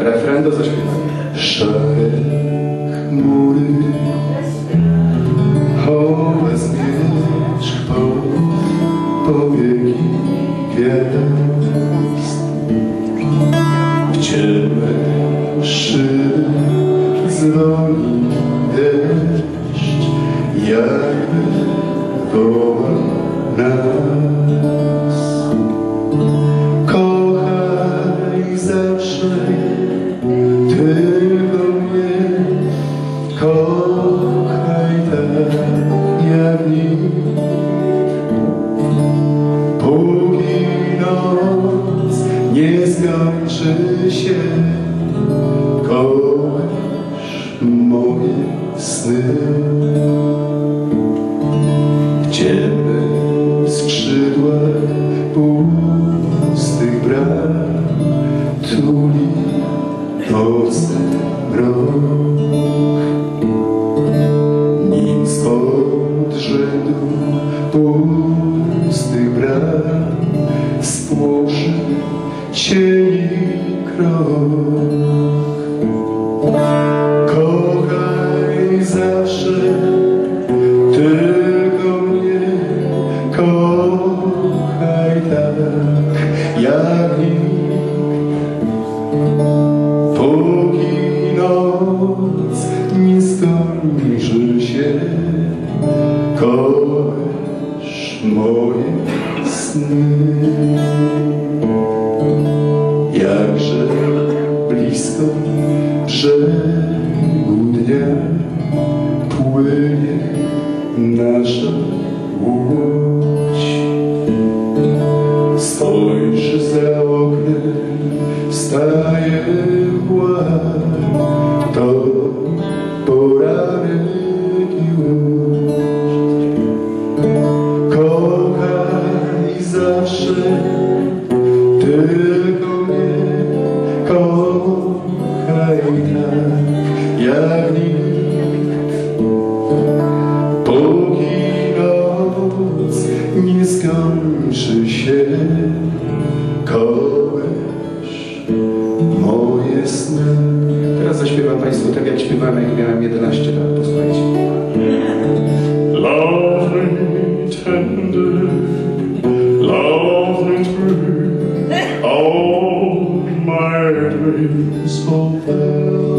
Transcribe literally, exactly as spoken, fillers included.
Refren do zaśpiewania. Szare chmury, chowa zmierzch po powieki gwiazd. Ciemne szyby dzwoni deszcz, jakby woła nas. Kochaj zawsze tylko mnie, kochaj tak jak nikt. Póki noc nie skończy się, kochasz moje sny. Ciemne skrzydła pustych bram tuli nocny mrok. Nim spod rzędu pustych bram spłoszy cieni krok. Kochaj zawsze tylko mnie, kochaj tak jak nikt. Póki noc nie skończy się, kochasz moje sny. Jakże blisko brzegu dnia płynie nasza łódź. Spojrz za oknem, wstaje mgła, to poranek już. Kochaj zawsze tylko mnie, kochaj tak jak nikt. Póki noc nie skończy się, kochasz moje sny. Teraz zaśpiewam Państwu tak jak śpiewałem, jak miałem jedenaście lat. Posłuchajcie. Love me tender, love me true, all my dreams fulfill.